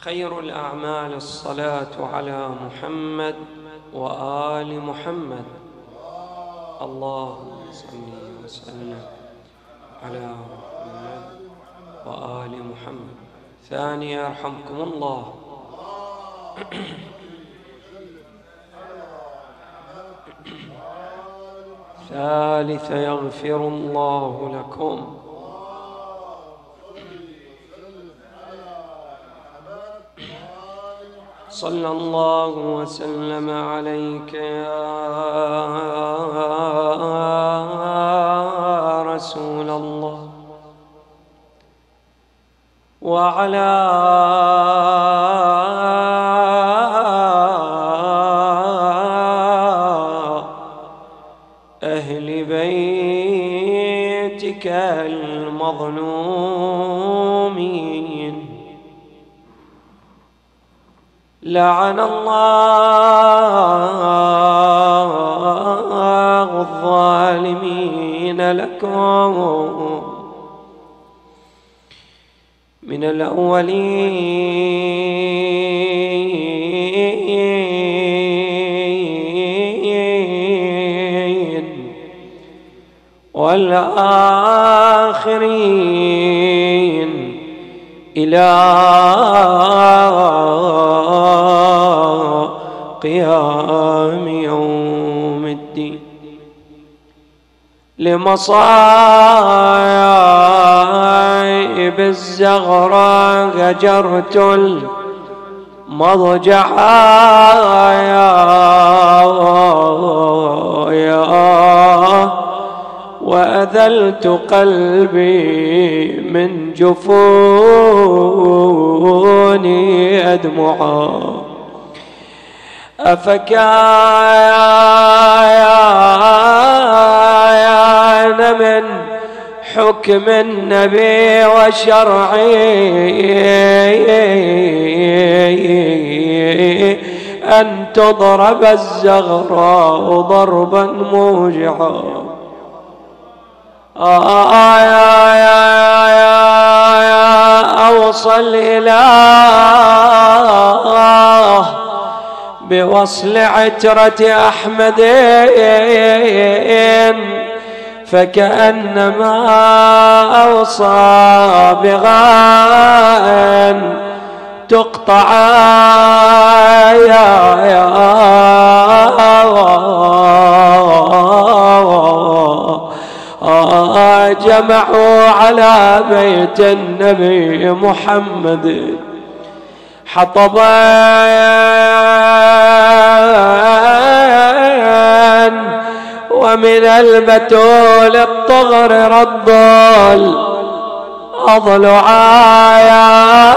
خير الأعمال الصلاة على محمد وآل محمد. اللهم صل وسلم على محمد وآل محمد. ثانية يرحمكم الله. ثالثة يغفر الله لكم. صلى الله وسلم عليك يا رسول الله وعلى أهل بيتك المظلومين. لعن الله الظالمين لكم من الأولين والآخرين إلى قيام يوم الدين. لمصائب الزغراء هجرت المضجع وأذلت قلبي من جفوني أدمعا. أفكان من حكم النبي وشرعي أن تضرب الزغراء ضربا موجعا. أوصى الإله بوصل عترة أحمد فكأنما أوصى بغاء تقطع جمعوا على بيت النبي محمد حطبا ومن البتول الطغر رد الأضلعا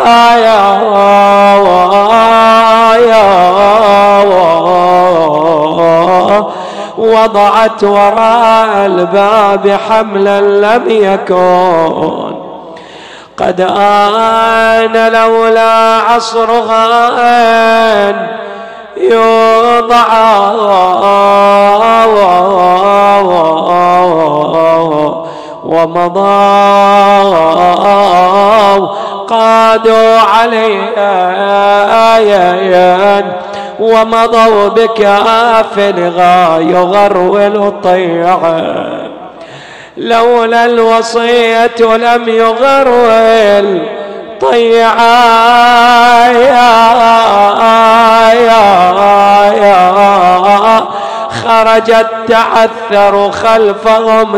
وضعت وراء الباب حملا لم يكن قد آن لولا عصرها أن يوضع ومضوا قادوا عليها ومضوا بكافلها يغرول طيعا. لولا الوصية لم يغرول طيعا خرجت تعثر خلفهم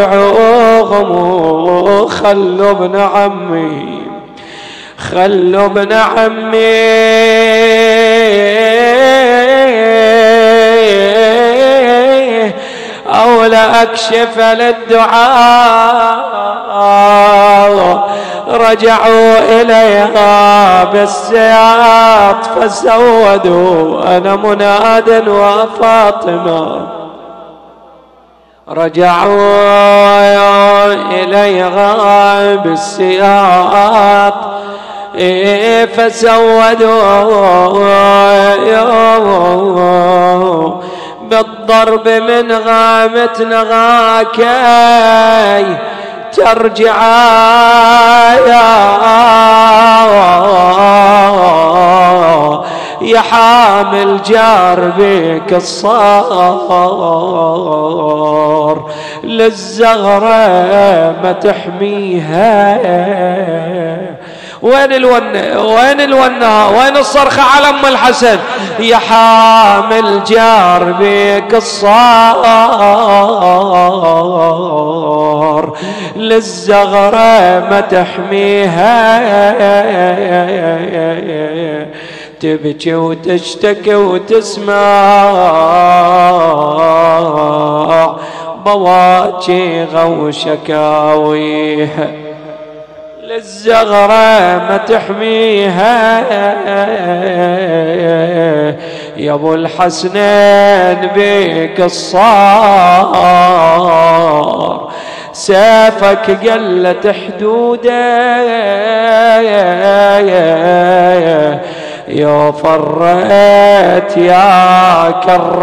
تدعوهم خلوا ابن عمي خلوا ابن عمي أو لأكشف للدعاء. رجعوا إليها بالسياط فسودوا أنا مناد وفاطمة. رجعوا إليها بالسياط فسودوا بالضرب من غامت نغاكي ترجع الجار بك الصار للزغرة ما تحميها. وين الونة وين الونة وين الصرخة على ام الحسن؟ يا حامل جار بك الصار للزغرة ما تحميها. تبكي وتشتكي وتسمع بواجيغ وشكاويها للزغرة ما تحميها. يا ابو الحسنين بك الصار سيفك قلت حدوده. يا فريت يا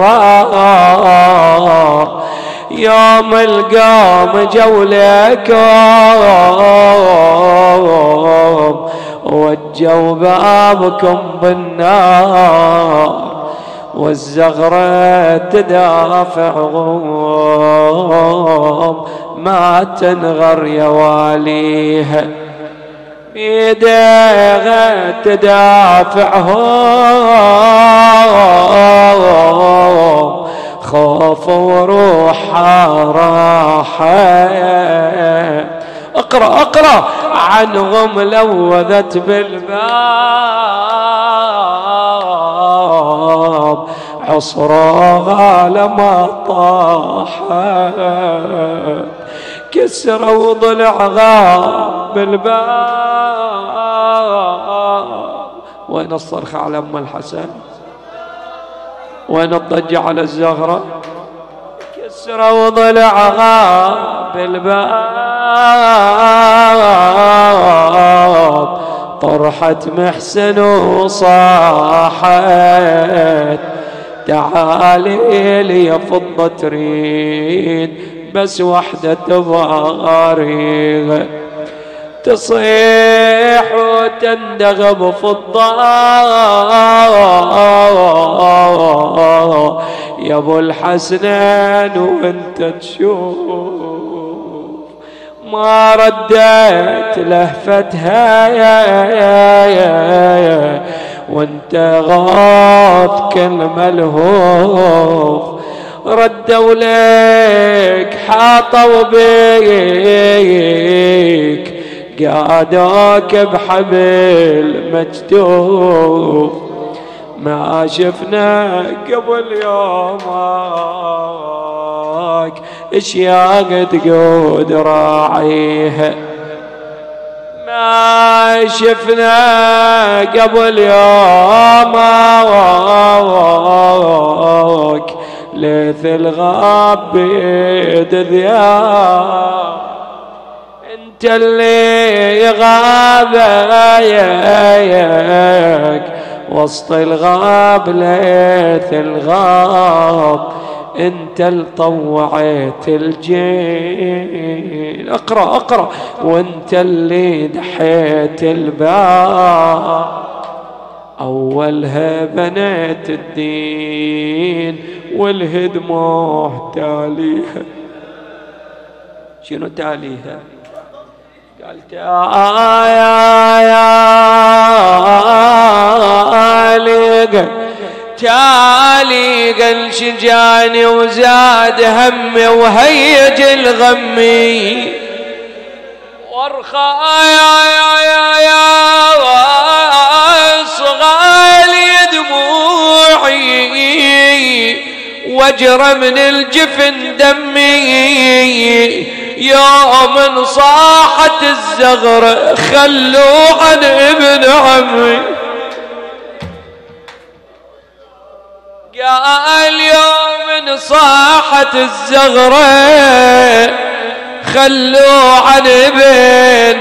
كرار يوم القوم جولكم وجوا بابكم بالنار والزغرة تدافعهم ما تنغر يواليها. بيديها تدافعهم خوف وروحها راحت. اقرأ عنهم لوذت بالباب عصرها لما طاحت كسروا ضلعها بالباب. وين الصرخة على ام الحسن؟ وين الضجة على الزغرة؟ كسروا ضلعها بالباب طرحت محسن وصاحت تعالي لي فضة تريد بس وحدة تبغى تصيح وتندغ بفضة. يا ابو الحسنين وانت تشوف ما رديت لهفتها وانت غاف كل ملهوف ردوا لك حاطوا بيك قادوك بحبل مجدوف ما شفنا قبل يومك اشياء تقود راعيها. ما شفنا قبل يومك ليث الغاب بيد ذياب انت اللي غابك وسط الغاب ليث الغاب انت اللي طوعت الجيل. اقرأ وانت اللي دحيت الباب اولها بنيت الدين والهدمه تاليها. شنو تاليها؟ قالت تالي قل شجاني وزاد همي وهيج الغمي وارخى يا صغالي دموعي واجرى من الجفن دمي يوم صاحت الزغرة خلوا عن ابن عمي. قال يوم صاحت الزغرة خلوا عن ابن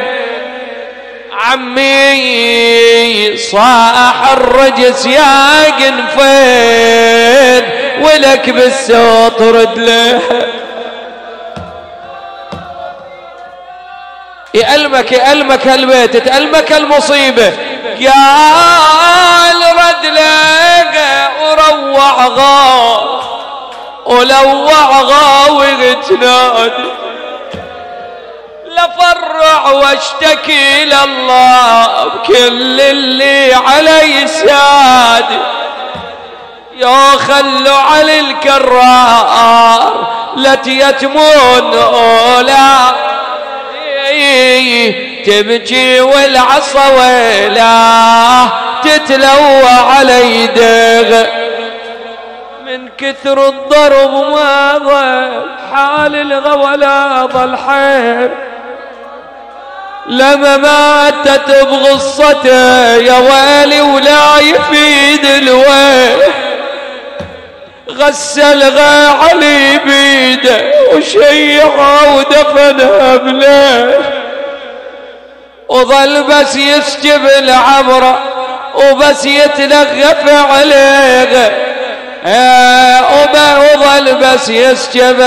عمي صاح الرجس يا قنفين ولك بالسوط رد له يألمك هالبيت تألمك المصيبة. قال رد لك ولوع غاوي تنادي لفرع واشتكي لله بكل اللي علي سادي. يا خلوا علي الكرار لا تيتمون أولا تبكي والعصا ويلا تتلوى علي دغ من كثر الضرب ما ظل حال الغولا ظل حير لما ماتت بغصته يا ويلي ولا يفيد الويل. غسلها علي بيده وشيعها ودفنها بليل وظل بس يسجب العمره وبس يتلغف عليه وظل بس يسجب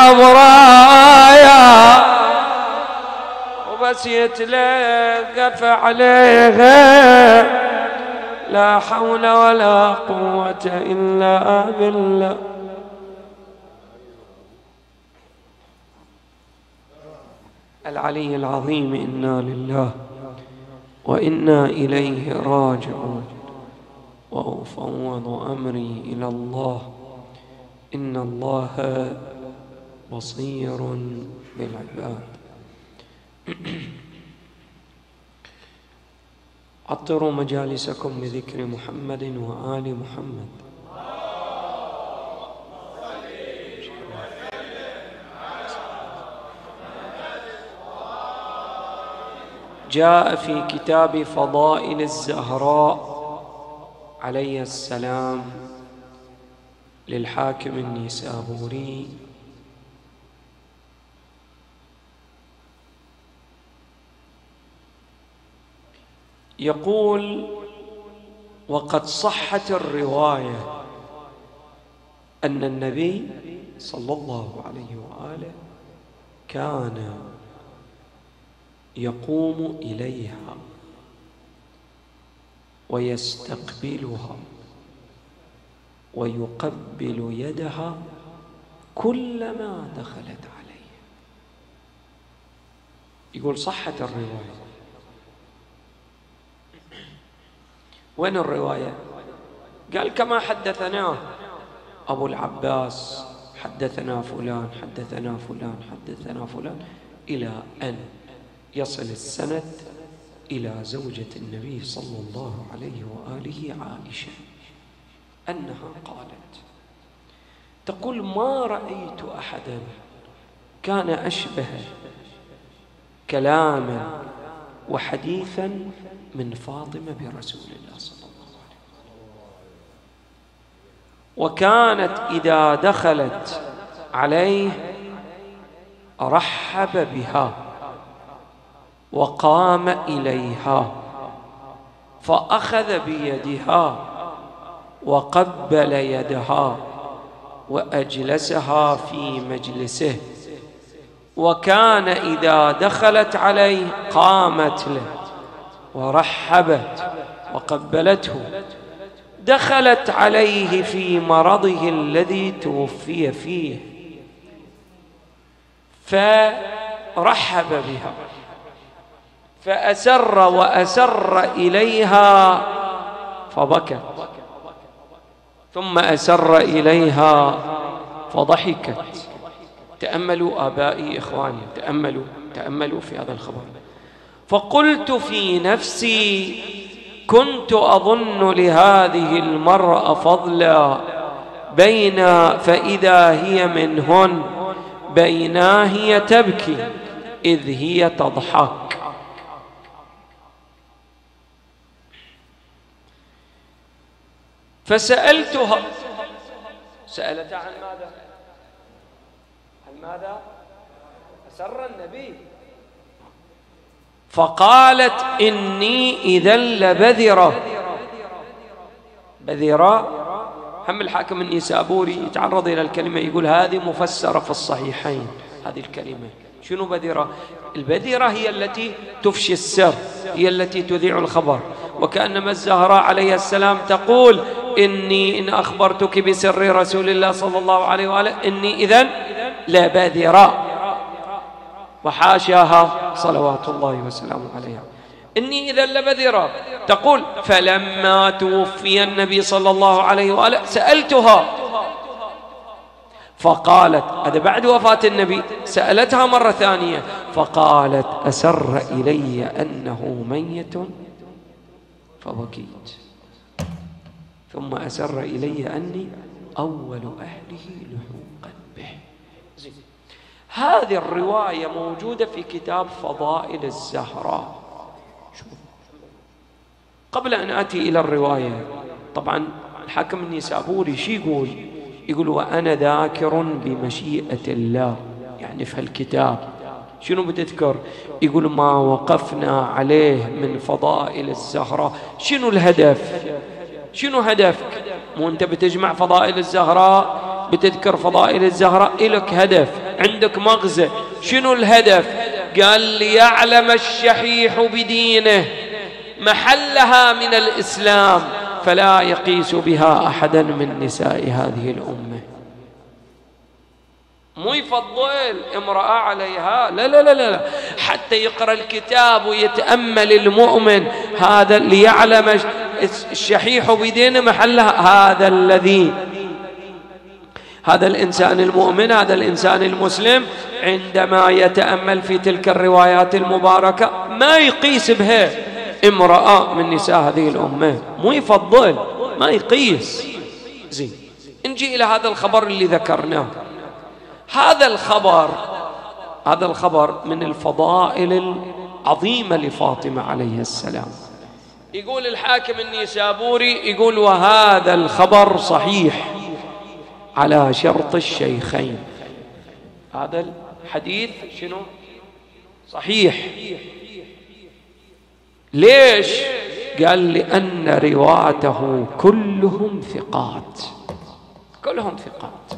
العمره وبس يتلغف عليه. لا حول ولا قوة إلا بالله. العلي العظيم إنا لله وإنا إليه راجعون وأفوض أمري إلى الله إن الله بصير بالعباد. عطروا مجالسكم بذكر محمد وآل محمد. جاء في كتاب فضائل الزهراء عليه السلام للحاكم النيسابوري يقول: وقد صحت الرواية أن النبي صلى الله عليه وآله كان يقوم إليها ويستقبلها ويقبل يدها كلما دخلت عليه. يقول صحت الرواية. وين الرواية؟ قال كما حدثناه أبو العباس حدثنا فلان حدثنا فلان حدثنا فلان إلى أن يصل السند إلى زوجة النبي صلى الله عليه وآله عائشة أنها قالت تقول: ما رأيت أحدا كان أشبه كلاما وحديثا من فاطمة برسول الله صلى الله عليه وسلم. وكانت إذا دخلت عليه رحب بها وقام إليها فأخذ بيدها وقبل يدها وأجلسها في مجلسه. وكان إذا دخلت عليه قامت له ورحبت وقبلته. دخلت عليه في مرضه الذي توفي فيه فرحب بها فأسر وأسر إليها فبكت، ثم أسر إليها فضحكت. تأملوا آبائي إخواني، تأملوا في هذا الخبر. فقلت في نفسي: كنت أظن لهذه المرأة فضلا فإذا هي منهن بينا هي تبكي إذ هي تضحك. فسألتها، سألتها عن ماذا؟ عن ماذا؟ أسر النبي. فقالت: إني إذا لبذرة. بذرة هم الحاكم النيسابوري يتعرض إلى الكلمة يقول هذه مفسرة في الصحيحين. هذه الكلمة شنو بذرة؟ البذرة هي التي تفشي السر، هي التي تذيع الخبر. وكأنما الزهراء عليه السلام تقول: إني إن أخبرتك بسر رسول الله صلى الله عليه وآله إني إذن لبذرة، وحاشاها صلوات الله وسلامه عليها، إني إذن لبذرة. تقول فلما توفي النبي صلى الله عليه وآله سألتها فقالت، هذا بعد وفاة النبي، سألتها مرة ثانية فقالت أسر إلي أنه ميت فبكيت، ثم أسر إلي أني أول أهله لحوقا به. هذه الرواية موجودة في كتاب فضائل الزهراء. قبل أن آتي إلى الرواية، طبعا الحاكم النيسابوري شي يقول؟ يقول وأنا ذاكر بمشيئة الله، يعني في الكتاب شنو بتذكر؟ يقول ما وقفنا عليه من فضائل الزهراء. شنو الهدف؟ شنو هدفك؟ مو أنت بتجمع فضائل الزهراء، بتذكر فضائل الزهراء، إلك هدف، عندك مغزى. شنو الهدف؟ قال ليعلم الشحيح بدينه محلها من الإسلام فلا يقيس بها أحدا من نساء هذه الأمة. مو يفضل امرأة عليها، لا لا لا لا، حتى يقرأ الكتاب ويتأمل المؤمن. هذا ليعلم الشحيح بدينه محلها، هذا الذي، هذا الإنسان المؤمن، هذا الإنسان المسلم عندما يتأمل في تلك الروايات المباركة ما يقيس بها امرأة من نساء هذه الأمة، مو يفضل، ما يقيس. زين، نجي إلى هذا الخبر اللي ذكرناه. هذا الخبر من الفضائل العظيمة لفاطمة عليه السلام. يقول الحاكم النيسابوري، يقول وهذا الخبر صحيح على شرط الشيخين. هذا الحديث شنو؟ صحيح. ليش؟ قال لأن رواته كلهم ثقات، كلهم ثقات.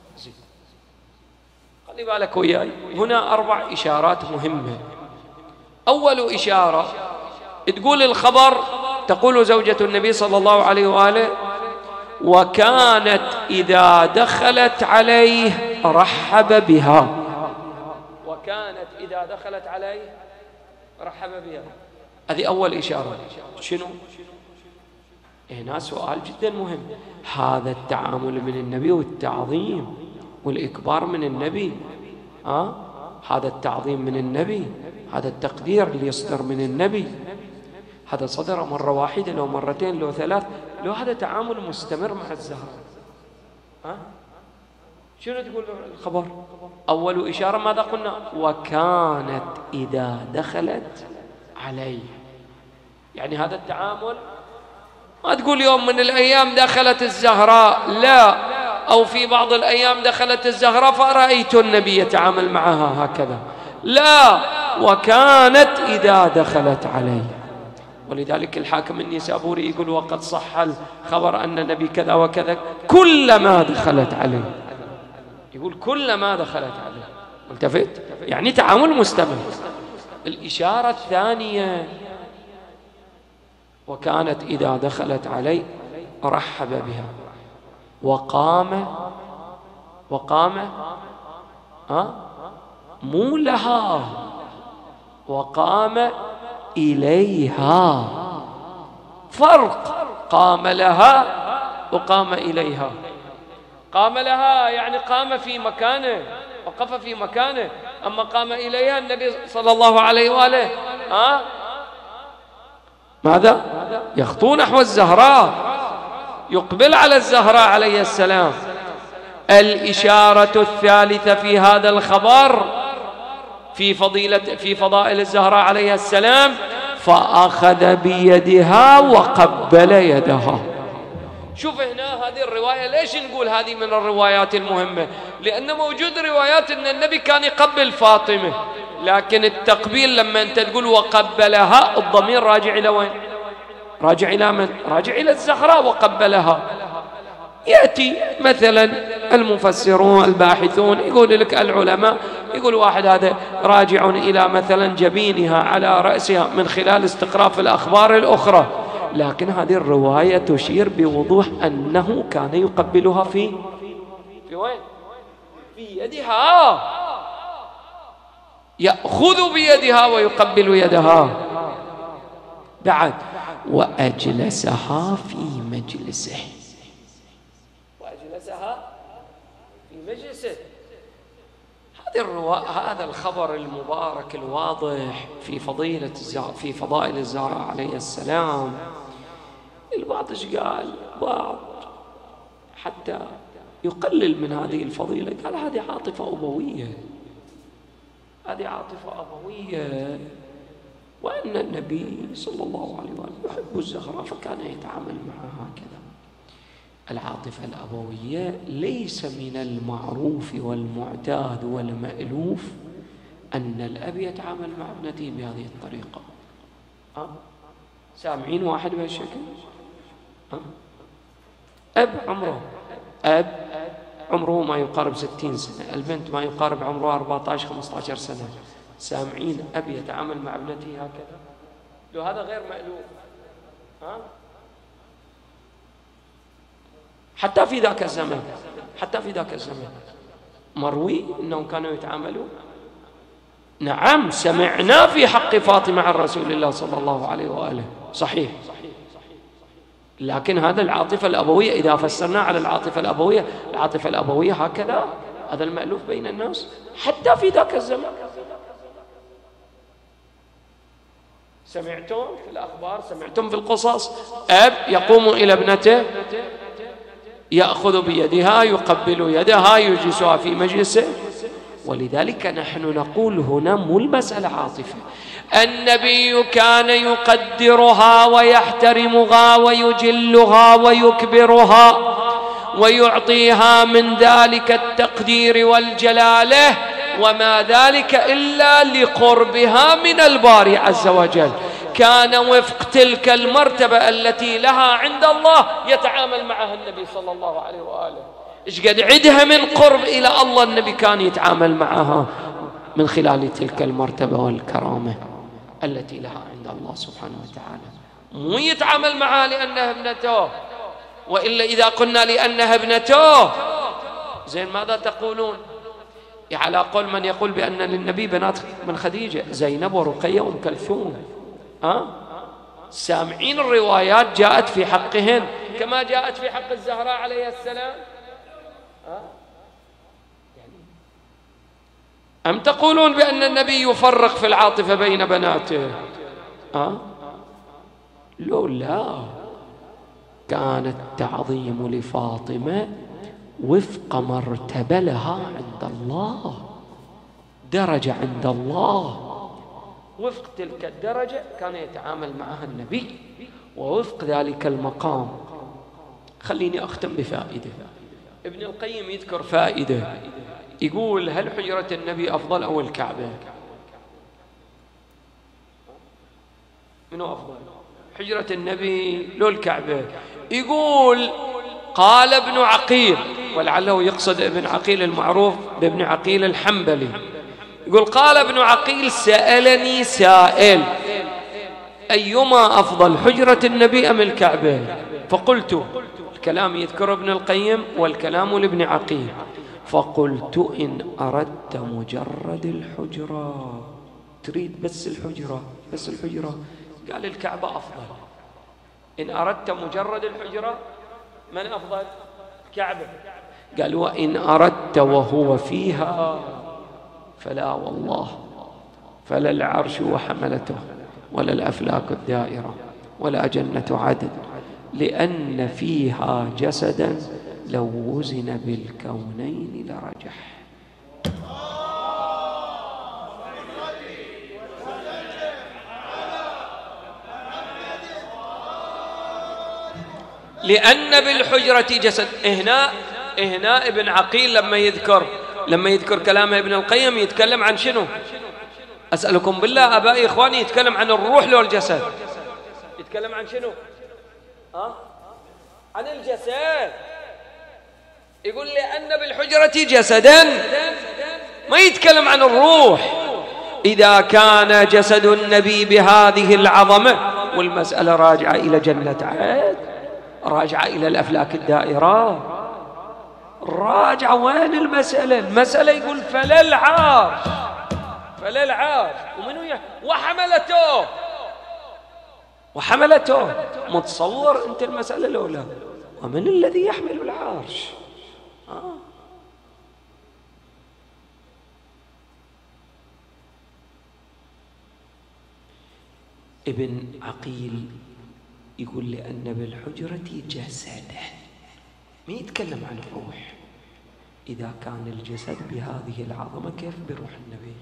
خلي بالك وياي، هنا 4 إشارات مهمة. أول إشارة تقول الخبر، تقول زوجة النبي صلى الله عليه وآله وكانت إذا دخلت عليه رحب بها، وكانت إذا دخلت عليه رحب بها. هذه أول إشارة. شنو؟ هنا سؤال جدا مهم. هذا التعامل من النبي والتعظيم والإكبار من النبي، هذا التعظيم من النبي، هذا التقدير اللي يصدر من النبي، هذا صدر مرة واحدة لو مرتين لو 3، لو هذا تعامل مستمر مع الزهراء. شنو تقول الخبر؟ أول إشارة ماذا قلنا؟ وكانت إذا دخلت عليه، يعني هذا التعامل. ما تقول يوم من الأيام دخلت الزهراء، لا، أو في بعض الأيام دخلت الزهراء فرأيت النبي يتعامل معها هكذا، لا، وكانت إذا دخلت عليه. ولذلك الحاكم النيسابوري يقول وقد صح الخبر أن النبي كذا وكذا كلما دخلت عليه، يقول كلما دخلت عليه. التفت، يعني تعامل مستمر. الإشارة الثانية وكانت إذا دخلت عليه رحب بها وقام مو لها، وقام إليها. فرق، قام لها وقام إليها. قام لها يعني قام في مكانه، وقف في مكانه، أما قام إليها النبي صلى الله عليه وآله ماذا؟ يخطو نحو الزهراء، يقبل على الزهراء عليه السلام. الإشارة الثالثة في هذا الخبر في فضائل الزهراء عليه السلام، فأخذ بيدها وقبل يدها. شوف هنا هذه الرواية، ليش نقول هذه من الروايات المهمة؟ لأن موجود روايات أن النبي كان يقبل فاطمة، لكن التقبيل لما أنت تقول وقبلها، الضمير راجع إلى وين؟ راجع إلى من؟ راجع إلى الزهراء وقبلها. يأتي مثلا المفسرون الباحثون يقول لك العلماء، يقول واحد هذا راجع إلى مثلا جبينها على رأسها من خلال استقراء الأخبار الأخرى، لكن هذه الرواية تشير بوضوح أنه كان يقبلها في وين؟ في يدها، يأخذ بيدها ويقبل يدها. بعد وأجلسها في مجلسه، وأجلسها في مجلسه. هذا الخبر المبارك الواضح في فضائل الزهراء عليه السلام. البعض ايش قال؟ بعض حتى يقلل من هذه الفضيلة، قال هذه عاطفة أبوية، هذه عاطفة أبوية، وأن النبي صلى الله عليه وآله يحب الزهراء فكان يتعامل معها هكذا. العاطفة الأبوية ليس من المعروف والمعتاد والمألوف أن الأب يتعامل مع ابنته بهذه الطريقة. سامعين واحد بهالشكل؟ أب عمره ما يقارب 60 سنة، البنت ما يقارب عمره 14-15 سنة، سامعين أب يتعامل مع ابنته هكذا؟ لو هذا غير مألوف. حتى في ذاك الزمن مروي أنهم كانوا يتعاملوا. نعم، سمعنا في حق فاطمة عن رسول الله صلى الله عليه وآله، صحيح، لكن هذا العاطفة الأبوية إذا فسرنا على العاطفة الأبوية هكذا، هذا المألوف بين الناس حتى في ذاك الزمن. سمعتم في الأخبار، سمعتم في القصص، أب يقوم إلى ابنته يأخذ بيدها، يقبل يدها، يجلسها في مجلسه. ولذلك نحن نقول هنا مو المسألة عاطفة، النبي كان يقدرها ويحترمها ويجلها ويكبرها ويعطيها من ذلك التقدير والجلالة، وما ذلك إلا لقربها من الباري عز وجل. كان وفق تلك المرتبة التي لها عند الله يتعامل معها النبي صلى الله عليه وآله. إيش قد عدها من قرب إلى الله النبي كان يتعامل معها من خلال تلك المرتبة والكرامة التي لها عند الله سبحانه وتعالى. مو يتعامل معها لأنها ابنته، وإلا إذا قلنا لأنها ابنته زين ماذا تقولون؟ على قول من يقول بأن للنبي بنات من خديجة، زينب ورقية وأم كلثوم. سامعين الروايات جاءت في حقهن كما جاءت في حق الزهراء عليه السلام. أم تقولون بأن النبي يفرق في العاطفة بين بناته؟ لا، كان التعظيم لفاطمة وفق مرتبة لها عند الله، درجة عند الله، وفق تلك الدرجة كان يتعامل معها النبي، ووفق ذلك المقام. خليني أختم بفائدة. ابن القيم يذكر فائدة، يقول هل حجرة النبي أفضل أو الكعبة؟ منو أفضل؟ حجرة النبي لو الكعبة؟ يقول قال ابن عقيل، ولعله يقصد ابن عقيل المعروف بابن عقيل الحنبلي، يقول قال ابن عقيل سألني سائل أيما أفضل حجرة النبي أم الكعبة؟ فقلت، الكلام يذكر ابن القيم والكلام لابن عقيل، فقلت إن أردت مجرد الحجرة، تريد بس الحجرة، قال الكعبة أفضل. إن أردت مجرد الحجرة من أفضل؟ الكعبة. قال وإن أردت وهو فيها فلا والله، فلا العرش وحملته ولا الأفلاك الدائرة ولا جنة عدن، لأن فيها جسدا لو وزن بالكونين لرجح. لأن بالحجرة جسد. هنا ابن عقيل لما يذكر كلام ابن القيم يتكلم عن شنو؟ أسألكم بالله أبائي إخواني، يتكلم عن الروح لو الجسد؟ يتكلم عن شنو؟ عن الجسد. يقول لأن بالحجرة جسدا، ما يتكلم عن الروح. إذا كان جسد النبي بهذه العظمة والمسألة راجعة إلى جنة عاد، راجعة إلى الأفلاك الدائرة، راجعة. وين المسألة؟ المسألة يقول فلا العرش، فلا العرش ومنو وحملته. متصور أنت المسألة الأولى؟ ومن الذي يحمل العرش؟ ابن عقيل يقول لأن بالحجرة جسدا، ما يتكلم عن الروح. إذا كان الجسد بهذه العظمة كيف بروح النبي؟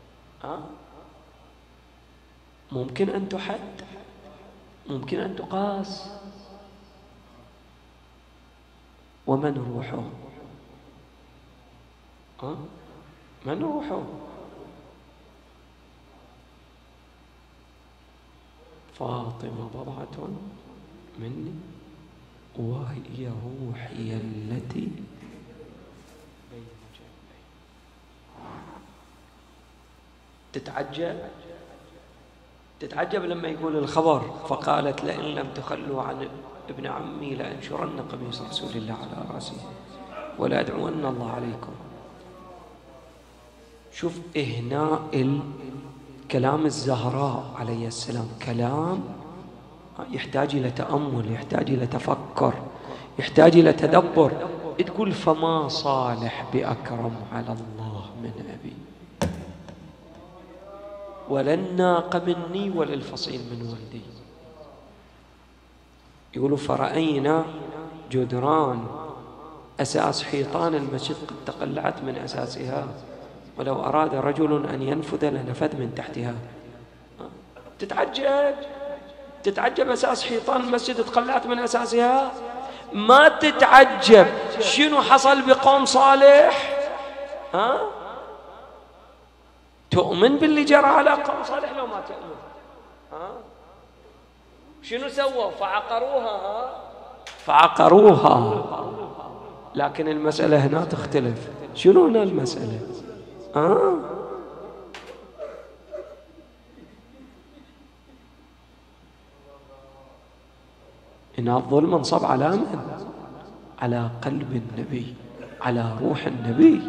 ممكن أن تحد، ممكن أن تقاس. ومن روحه؟ من روحه؟ فاطمة بضعة مني وهي روحي التي بين جنبي. تتعجب لما يقول الخبر فقالت لئن لم تخلوا عن ابن عمي لأنشرن قميص رسول الله على رأسي ولا أدعون الله عليكم. شوف إهناء كلام الزهراء عليه السلام، كلام يحتاج إلى تأمل، يحتاج إلى تفكر، يحتاج إلى تدبر. تقول فما صالح بأكرم على الله من أبي، ولا الناق مني ولا الفصيل من ولدي. يقولوا فرأينا جدران أساس حيطان المسجد قد تقلعت من أساسها، ولو أراد رجل أن ينفذ لنفذ من تحتها. تتعجب أساس حيطان المسجد تقلعت من أساسها؟ ما تتعجب شنو حصل بقوم صالح؟ تؤمن باللي جرى على قوم صالح لو ما تؤمن؟ شنو سووا؟ فعقروها. لكن المسألة هنا تختلف. شنو هنا المسألة؟ إن الظلم انصب على من؟ على قلب النبي، على روح النبي.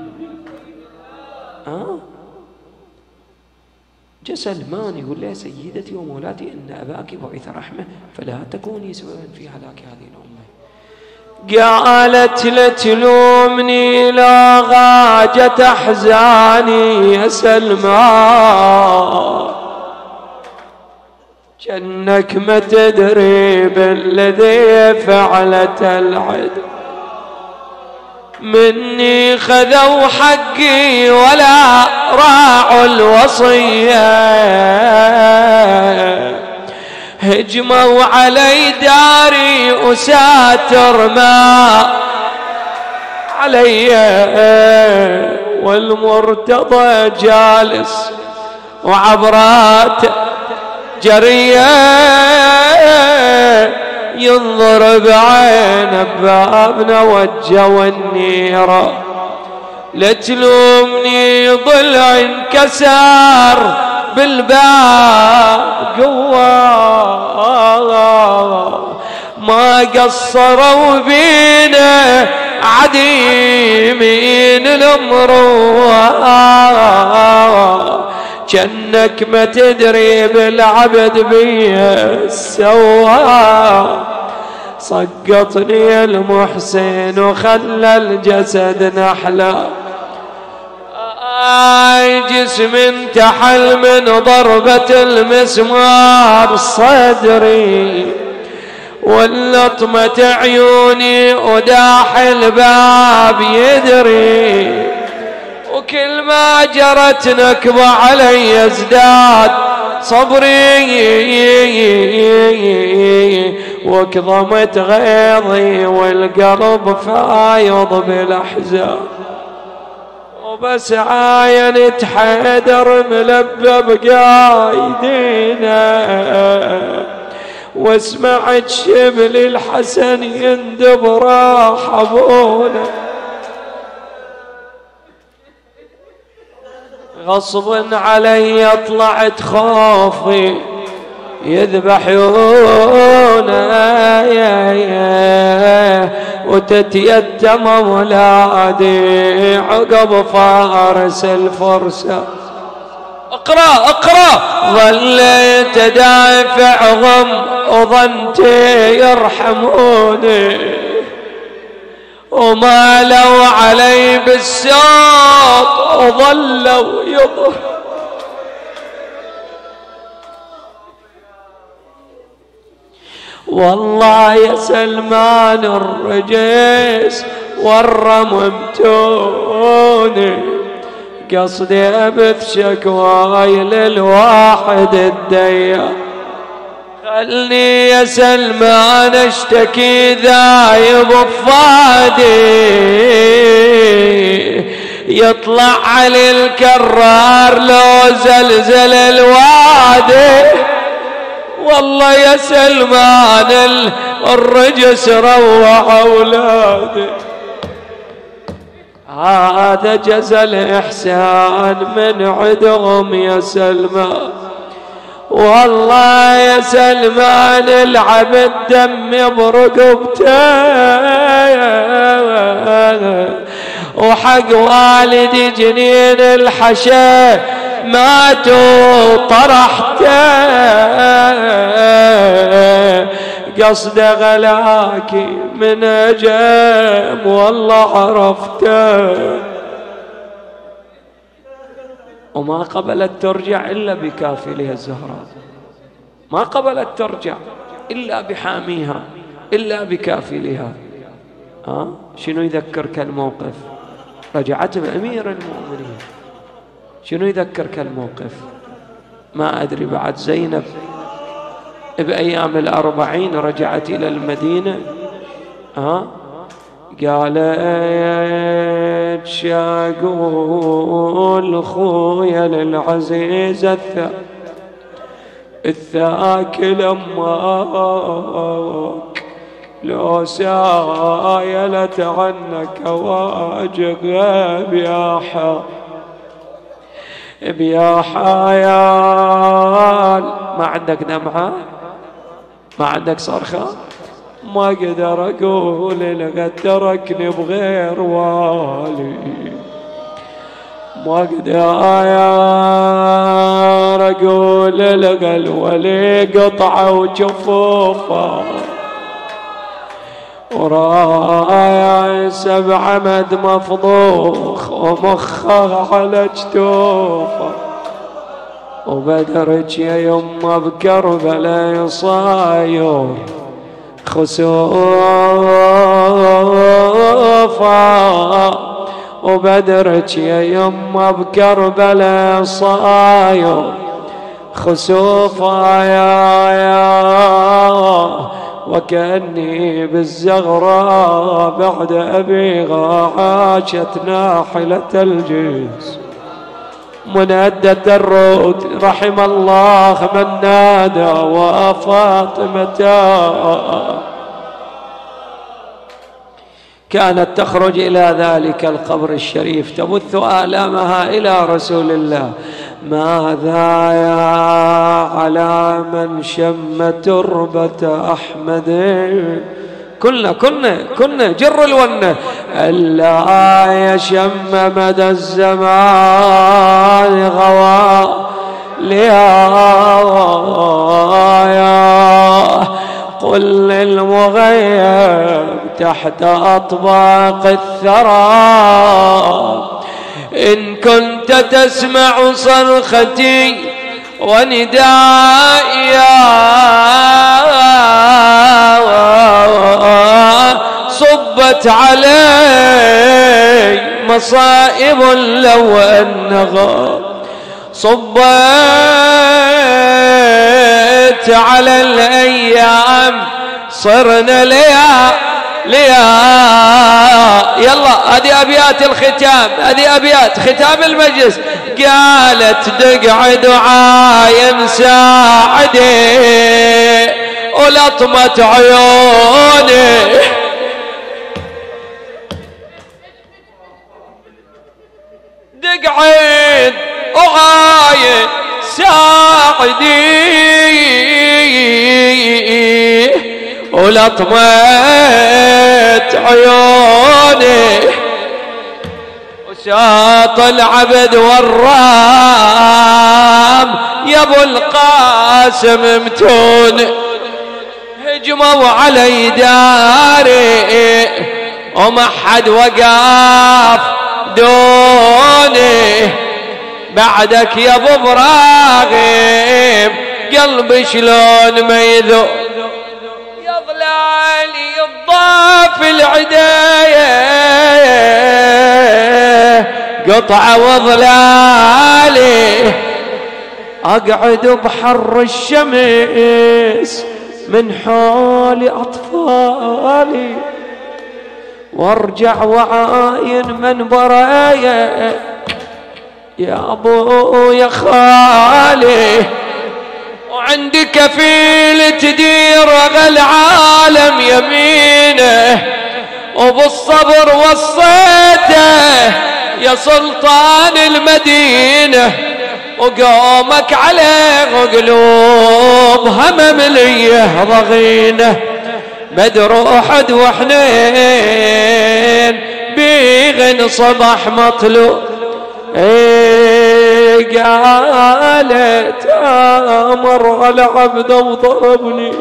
جاء سلمان يقول لها سيدتي ومولاتي إن أباك بعث رحمة فلا تكوني سببا في هلاك هذه الأمة. قالت لتلومني لا غاجة أحزاني يا سلمان، جنك ما تدري بالذي فعلت العدل، مني خذوا حقي ولا راعوا الوصية، هجموا علي داري أساتر ما علي، والمرتضى جالس وعبرات جرية ينظر بعين بابنا وجه النيرة، لتلومني ضلع انكسر بالباب قوة، ما قصروا بينا عديمين الامروه، جنك ما تدري بالعبد بيه سوا، سقطني المحسن وخلى الجسد نحله، جسم انتحل من ضربة المسمار صدري، واللطمة عيوني وداح الباب يدري، وكل ما جرت نكبة علي يزداد صبري، وكظمت غيظي والقلب فايض بالاحزان، وبس عاينت حيدر ملبب قايدينا، واسمعت شبل الحسن يندب راح ابونا، غصب علي طلعت خوفي يذبحون وتتيتم أولادي عقب فارس الفرسان. اقرأ اقرأ. ظليت دافعهم وظنت يرحموني ومالوا علي بالساط وظلوا يضر. والله يا سلمان الرجيس والرممتوني قصدي أبث شكواي للواحد الديان. خلني يا سلمان اشتكي ذايب بفادي يطلع علي الكرار لو زلزل الوادي. والله يا سلمان الرجس روع أولادي. هذا جزى الإحسان من عندهم يا سلمان. والله يا سلمان العبد دم برقبته وحق والدي جنين الحشا ماتوا طرحته قصد غلاكي من أجام والله عرفته. وما قبلت ترجع إلا بكافلها الزهراء، ما قبلت ترجع إلا بحاميها إلا بكافلها. شنو يذكرك الموقف؟ رجعت بأمير المؤمنين. شنو يذكرك الموقف؟ ما أدري بعد زينب بأيام 40 رجعت إلى المدينة قالت شاقول خويا للعزيز الثاكل أمك لو سايلت عنك واجب يا حيال. ما عندك دمعة؟ ما عندك صرخة؟ ما اقدر اقول لقد تركني بغير والي. ما اقدر اقول لقى الولي قطعه وجفوفه ورايا 7 مد مفضوخ ومخه على جتوفه. وبدرك يا يمه بكربلاء يصاير خسوفا. وبدرك يا يمه بكربلاء صاير خسوفا يا وكأني بالزغراء بعد أبيها عاشت ناحلة الجيز منادة الرود. رحم الله من نادى وفاطمة كانت تخرج إلى ذلك القبر الشريف تبث آلامها إلى رسول الله. ماذا يا على من شم تربة أحمد كنا جر الونة ألا يشم مدى الزمان غوى ليا. قل للمغيب تحت أطباق الثرى إن كنت تسمع صرختي وندائي صبت علي مصائب لو أنها صبت على الأيام صرنا ليا يلا هذه أبيات الختام، هذه أبيات ختام المجلس. قالت دقع دعاء مساعدي ولطمة عيوني دقعين وعاين ساعدي ولطمة عيوني وساط العبد والرام يا ابو القاسم متون هجموا علي داري وما حد وقف دوني بعدك يا ابو ابراهيم قلبي شلون ما يذوب يا ظلالي الضاف العدايه قطعه وظلالي اقعد بحر الشمس من حولي اطفالي وارجع وعاين من برايا يا ابو يا خالي وعندي كفيل تدير العالم يمينه وبالصبر وصيته يا سلطان المدينه وقومك عليه وقلوب همم ليه ضغينه بدر احد وحنين بيغن صباح مطلوب قالت امر على عبد وضربني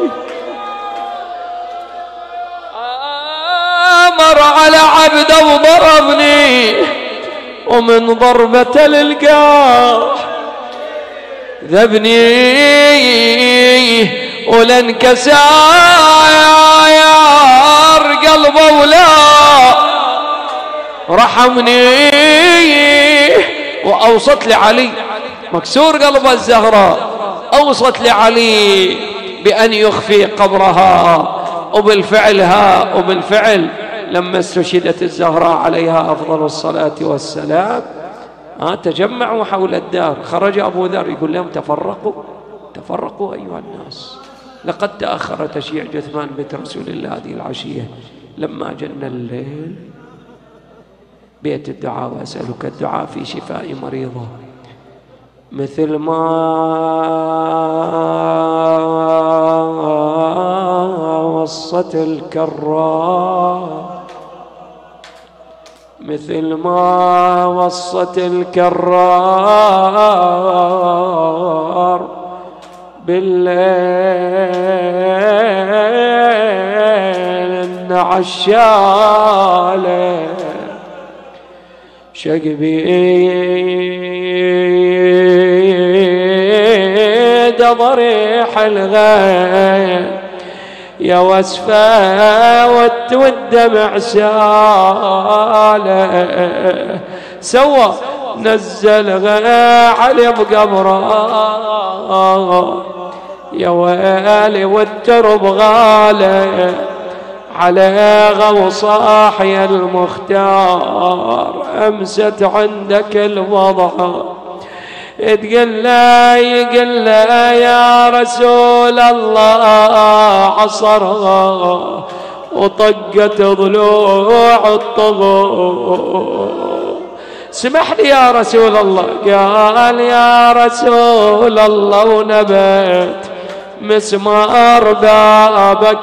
امر على عبد وضربني ومن ضربة للقاح ذبني ولانكسر قلبه ولا رحمني وأوصت لعلي مكسور قلب الزهراء أوصت لعلي بأن يخفي قبرها وبالفعل لما استشهدت الزهراء عليها أفضل الصلاة والسلام تجمعوا حول الدار خرج أبو ذر يقول لهم تفرقوا أيها الناس لقد تأخر تشييع جثمان بيت رسول الله هذه العشية لما جن الليل بيت الدعاء وأسألك الدعاء في شفاء مريضه مثل ما وصت الكرار مثل ما وصت الكرار بالليل عشاله شقبيد ضريح الغيم يا وسفا والدمع ساله سوى نزل علي بقبره يا ويلي والترب غاله على غوصاح يا المختار أمست عندك الوضع تقل لا يا رسول الله عصرها وطقت ضلوع الطغور سمح لي يا رسول الله قال يا رسول الله ونبت مسمار بابك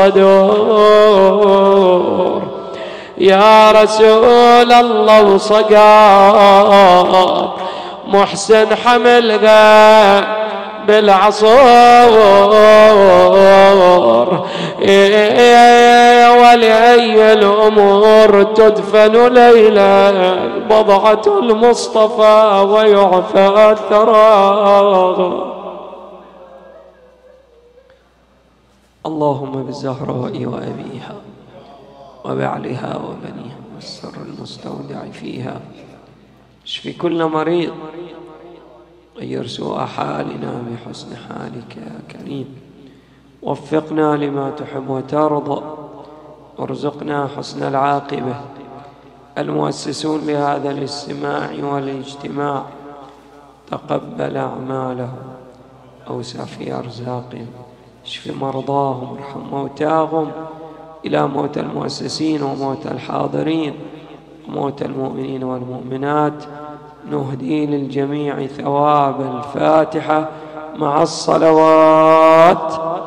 بالصدور يا رسول الله وصقار محسن حملها بالعصور ولأي الأمور تدفن ليلا بضعة المصطفى ويعفى الثرى اللهم بالزهراء وأبيها وبعلها وبنيها والسر المستودع فيها اشف كل مريض غير سوء حالنا بحسن حالك يا كريم وفقنا لما تحب وترضى وارزقنا حسن العاقبة المؤسسون لهذا الاستماع والاجتماع تقبل أعمالهم أوسع في أرزاقهم اشف مرضاهم وارحم موتاهم إلى موت المؤسسين وموت الحاضرين وموت المؤمنين والمؤمنات نهدي للجميع ثواب الفاتحة مع الصلوات.